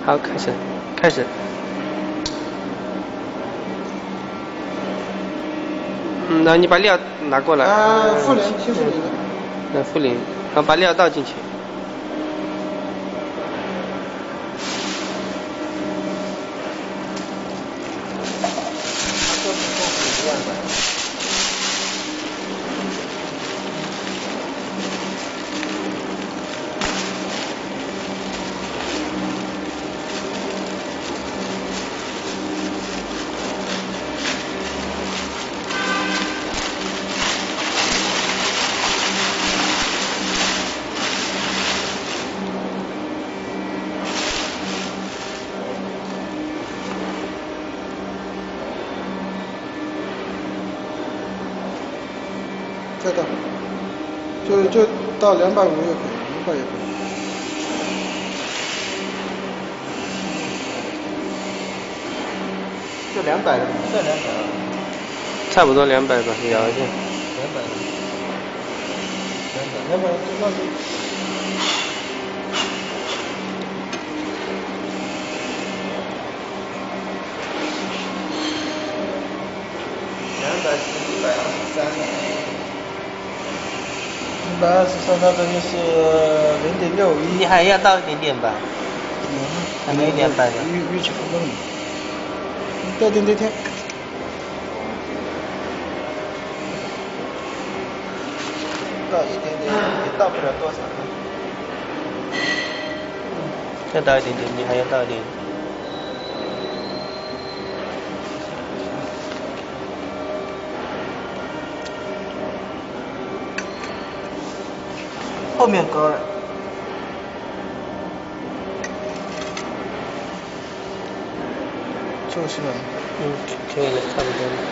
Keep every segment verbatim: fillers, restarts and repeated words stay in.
好，开始，开始。嗯，那你把料拿过来。 啊，负零，先负零。 那负零，然后把料倒进去。 再到，就就到两百五也可以，两百也可以。 就两百了，这两百了。 差不多两百吧，摇一下。 两百了。两百，两百就到这。两百是一百二十三。一百二十三，那这就是零点六一。 你还要倒一点点吧？ 嗯， 还没两百呢。 预预期不够。 再点点天。 倒一点点，也倒不了多少。 再倒一点点，你还要倒一点。 后面高了。 就是了。 嗯，可以了，差不多了。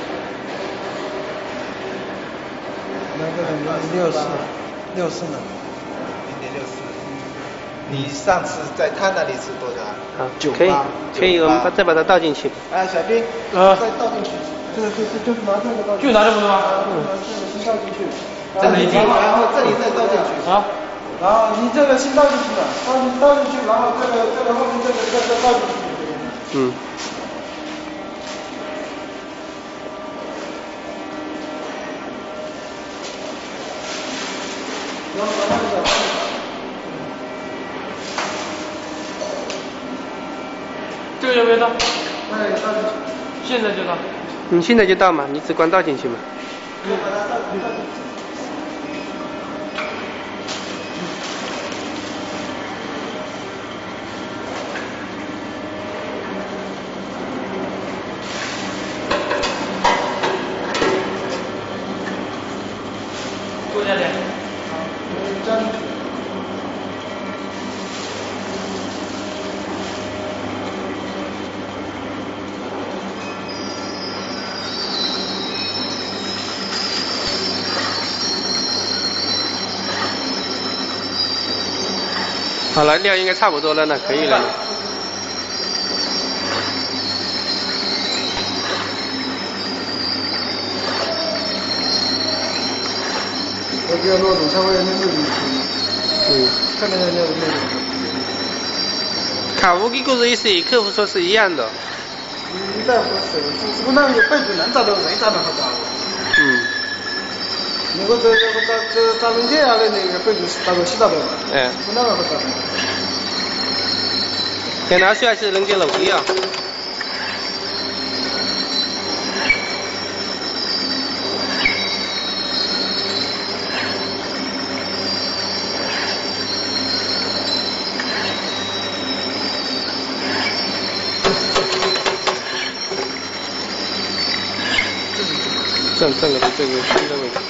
那个零点六四，六四呢？ 零点六四。你上次在他那里是多少？ 好，可以，可以，我们把再把它倒进去。 哎，小兵， 啊， 再倒进去。 这个就就就拿这个倒进去。 就拿这么多吗？ 嗯，这个先倒进去。 这没劲。 然后这里再倒进去。 啊。 然后你这个先倒进去了，倒进倒进去，然后这个这个后面这个再再倒进去。 嗯。 然后把那个。 这个要不要倒？ 哎，倒进去。 现在就倒。 你现在就倒嘛，你只管倒进去嘛。 嗯，把它倒倒进去。 坐下点。 好，嗯，加进去。 好了，料应该差不多了呢，可以了。 我不要落种，稍微有点漏进去。 嗯。 看那个那个那个。 卡夫跟故事意思，客户说是一样的。 一代合适，只不过那个背景能找到没找到好找。 嗯。 如果这这这这找人家的那个背景是找到起找到嘛？ 哎。 不那个好找。 电脑需要是人家漏的啊。正正的这个新的位置。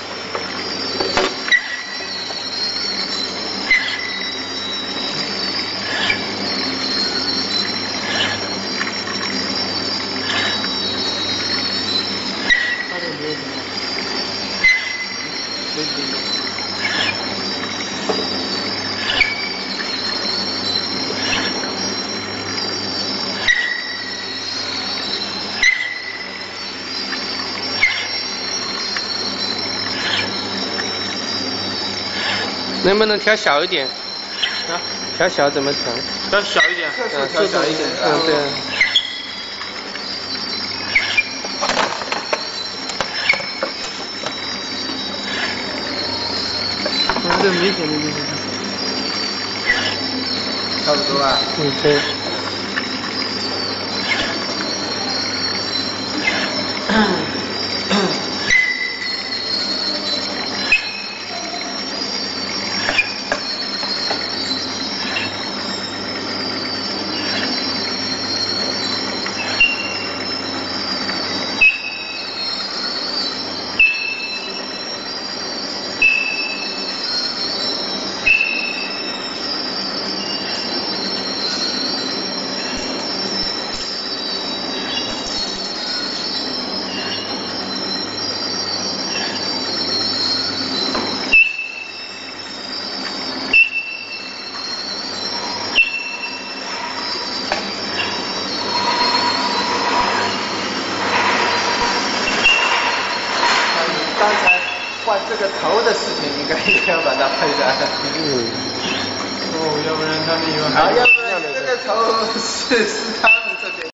能不能调小一点？ 啊？ 调小怎么调？ 调小一点。 测速调小一点是吧？ 嗯，对。 嗯，这明显的就是。 差不多啊。 嗯，对。 刚才换这个头的事情，应该也要把它拍下来。 嗯。 哦，要不然他们以为啊，要不然这个头是是他